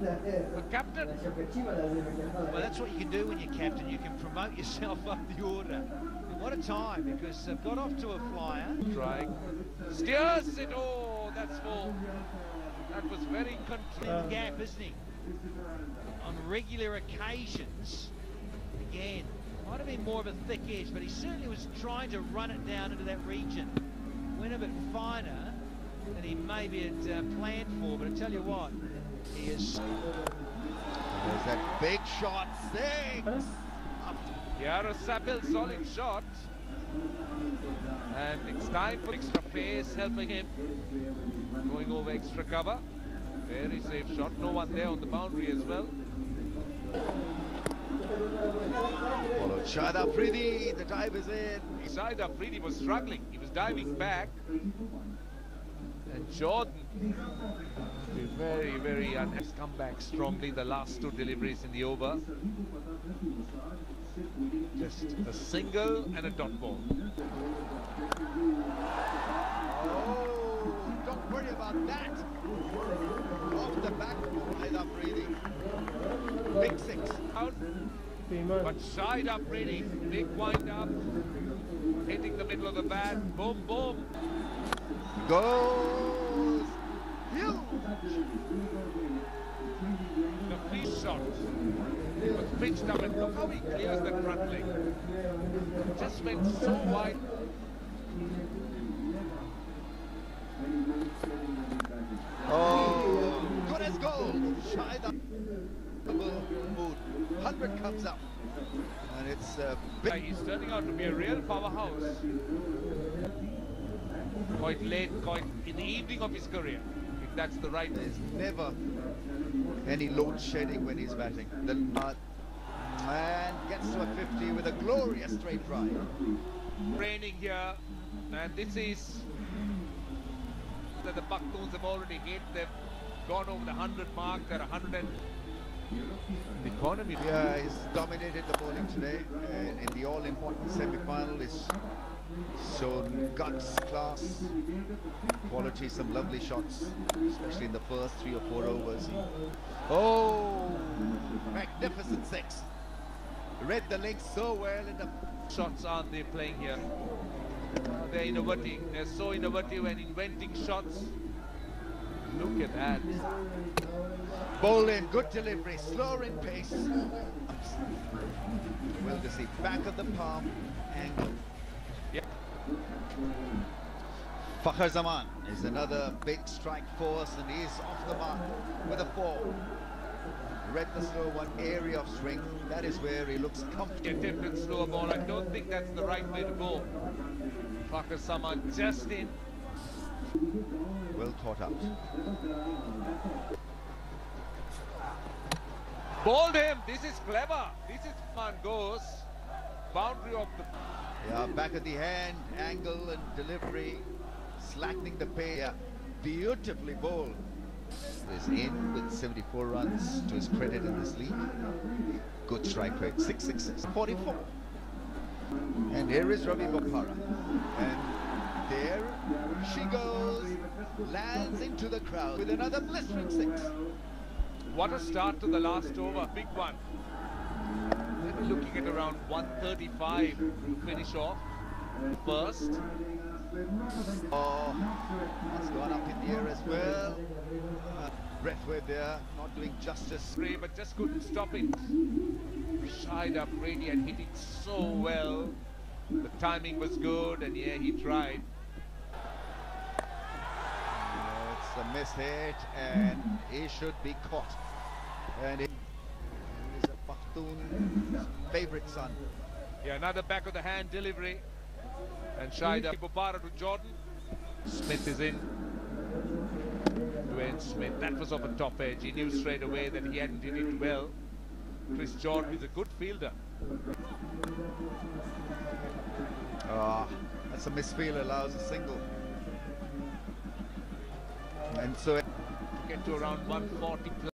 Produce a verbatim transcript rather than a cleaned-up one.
A captain. Well, that's what you can do when you're captain. You can promote yourself up the order. And what a time, because they've got off to a flyer. Trying. Steers it. Oh, that's full. That was very controlled. In the gap, isn't he? On regular occasions, again, might have been more of a thick edge, but he certainly was trying to run it down into that region. Went a bit finer than he maybe had uh, planned for, but I tell you what, he is. There's that big shot. Sing! Here, a Sabil solid shot. And it's time for extra pace helping him. Going over extra cover. Very safe shot. No one there on the boundary as well. Followed Shahid Afridi. The dive is in. Shahid Afridi was struggling. He was diving back. And Jordan, very, very un has come back strongly. The last two deliveries in the over. Just a single and a dot ball. Oh, don't worry about that. Off the back, Shahid Afridi. Big six. Out. But Shahid Afridi, big wind up, hitting the middle of the bat. Boom, boom. Goes huge. The free shot was pitched up, and look how he clears the front leg. Just went so wide. Oh, good as gold. Shahid mood. one hundred comes up. And it's a big. He's turning out to be a real powerhouse. Quite late, quite in the evening of his career, if that's the right. There's never any load shedding when he's batting. The uh, man gets to a fifty with a glorious straight drive. Raining here, and this is that the Pakhtuns have already hit. They've gone over the one hundred mark. They're one hundred and the economy. Yeah, he's dominated the bowling today, and in the all-important semi-final, he's shown guts, class, quality, some lovely shots, especially in the first three or four overs. Oh, magnificent six. Read the link so well in the shots aren't they playing here? They're innovating. They're so innovative and inventing shots. Look at that. Bowling, good delivery, slower in pace. Well to see back of the palm angle. Yep. Fakhar Zaman is another big strike force, and he's off the mark with a four. Read the slow one, area of strength. That is where he looks comfortable. Attempted slow ball. I don't think that's the right way to go. Fakhar Zaman just in. Well thought out. Bowled him. This is clever. This is man goes. Boundary of the. Yeah, back of the hand, angle and delivery, slackening the pace. Yeah, beautifully bowled. Is in with seventy-four runs to his credit in this league. Good strike rate, six six six, forty-four. And here is Ravi Bopara. And there she goes, lands into the crowd with another blistering six. What a start to the last over, big one. Maybe looking at around one thirty-five to finish off first. Oh, that's gone up in the air as well. Uh, Brathwaite there, not doing justice. But just couldn't stop it. Shahid Afridi had hit it so well. The timing was good, and yeah, he tried. Uh, it's a miss hit, and he should be caught. And it is a Pakhtun's favourite son. Yeah, another back of the hand delivery. And Shahid Bopara to Jordan. Smith is in. Dwayne Smith, that was off a top edge. He knew straight away that he hadn't hit it well. Chris Jordan is a good fielder. Ah, that's a misfield, allows a single. And so To get to around one forty plus.